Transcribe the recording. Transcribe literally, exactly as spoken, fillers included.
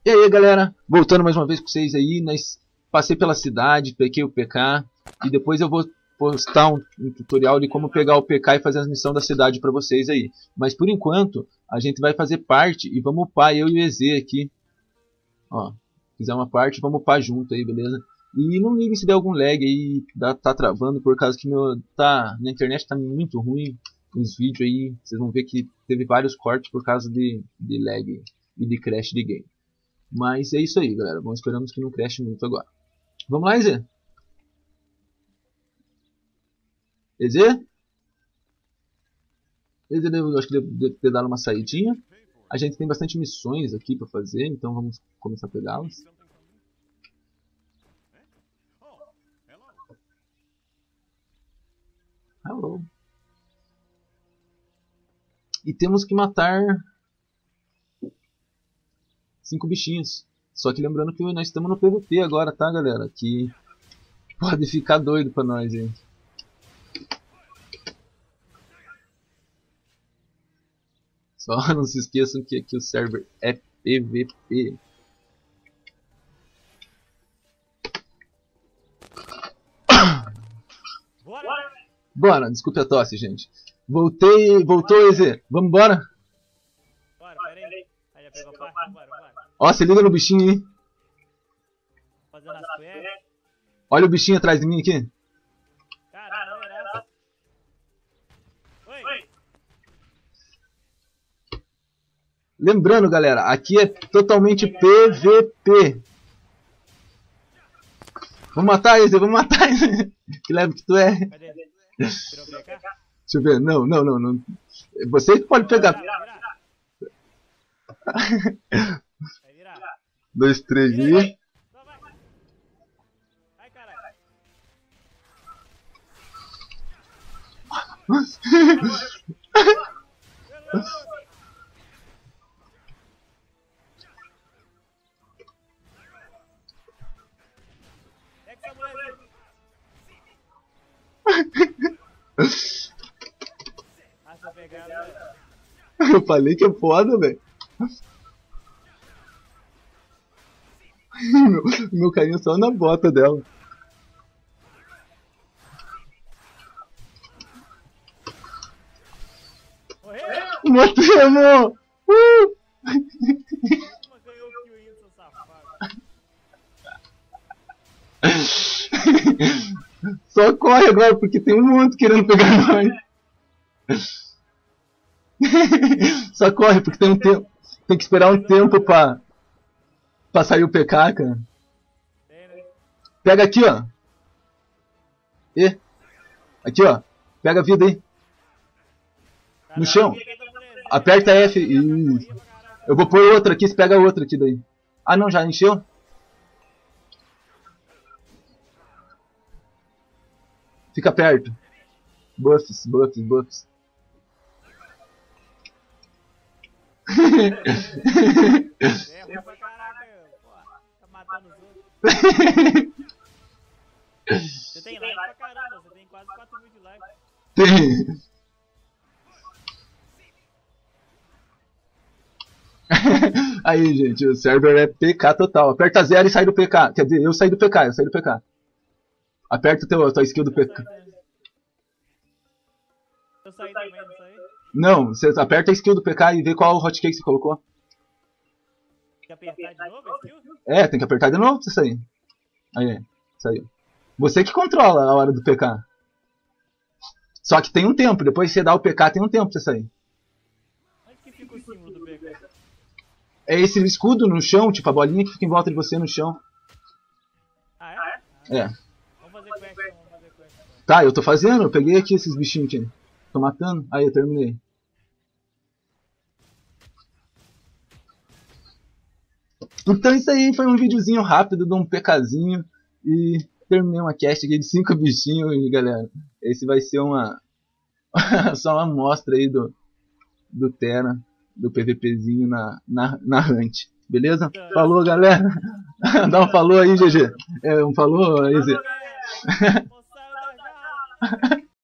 E aí galera, voltando mais uma vez com vocês aí, nós passei pela cidade, peguei o P K e depois eu vou postar um, um tutorial de como pegar o P K e fazer as missões da cidade pra vocês aí. Mas por enquanto, a gente vai fazer parte e vamos upar eu e o E Z aqui. Ó, fizer uma parte, vamos upar junto aí, beleza? E não ligue se der algum lag aí, tá, tá travando por causa que meu, tá, na internet tá muito ruim. Os vídeos aí, vocês vão ver que teve vários cortes por causa de, de lag e de crash de game. Mas é isso aí, galera. Vamos esperamos que não crash muito agora. Vamos lá, E Z? E Z? E Z, eu acho que deve ter dado uma saidinha. A gente tem bastante missões aqui pra fazer, então vamos começar a pegá-las. Hello. E temos que matar cinco bichinhos. Só que lembrando que nós estamos no P V P agora, tá, galera? Que pode ficar doido pra nós, gente. Só não se esqueçam que aqui o server é P V P. Bora! Bora, desculpe a tosse, gente. Voltei, voltou, E Z. Vamos embora? Bora, peraí. Aí já pegou a parte? Bora, bora. Ó, se liga no bichinho aí. Fazendo as cuecas. Olha o bichinho atrás de mim aqui. Caramba, era. Oi. Lembrando, galera, aqui é totalmente P V P. Vamos matar, E Z, vamos matar, E Z. Que leve que tu é. Cadê? Virou P K? Deixa eu ver. Não, não, não, não. Você que pode pegar. Vai virar. Dois, três e. Só vai. Ai, caralho. Pega essa mulher. Ah, se eu pegar ela. Eu falei que é foda, velho. Meu, meu carinho só na bota dela. Morreu! Matemos! Uh! Toma, ganhou o kill aí, seu safado. Só corre agora, porque tem um monte querendo pegar nós. Só corre, porque tem um tempo. Tem que esperar um tempo pra, pra sair o P K, cara. Pega aqui, ó. E. Aqui, ó. Pega a vida aí. No chão. Aperta F. Isso. Eu vou pôr outra aqui, você pega outra aqui daí. Ah, não, já encheu? Fica perto. Buffs, buffs, buffs. É ruim pra caraca, pô. Tá matando os outros. Você tem like pra caramba, você tem quase quatro mil de like. Tem. Aí, gente, o server é P K total. Aperta zero e sai do P K. Quer dizer, eu saí do P K, eu saí do P K. Aperta o teu, a tua skill do P K. Eu saí também, não saí? Não, você aperta a skill do P K e vê qual hotkey que você colocou. Tem que apertar de novo a skill? É, tem que apertar de novo pra você sair. Aí, saiu. Você que controla a hora do P K. Só que tem um tempo, depois que você dá o P K tem um tempo pra você sair. Onde que fica o símbolo do P K? É esse escudo no chão, tipo a bolinha que fica em volta de você no chão. Ah, é? É. Vamos fazer quest, vamos fazer quest. Tá, eu tô fazendo, eu peguei aqui esses bichinhos aqui. Tô matando. Aí, eu terminei. Então isso aí foi um videozinho rápido de um PKzinho. E terminei uma cast aqui de cinco bichinhos. E galera, esse vai ser uma... só uma amostra aí do... Do Terra, do PVPzinho na, na, na Hunt. Beleza? Falou, galera. Dá um falou aí, G G. É, um falou, E Z. Falou, galera. Moçada da Java.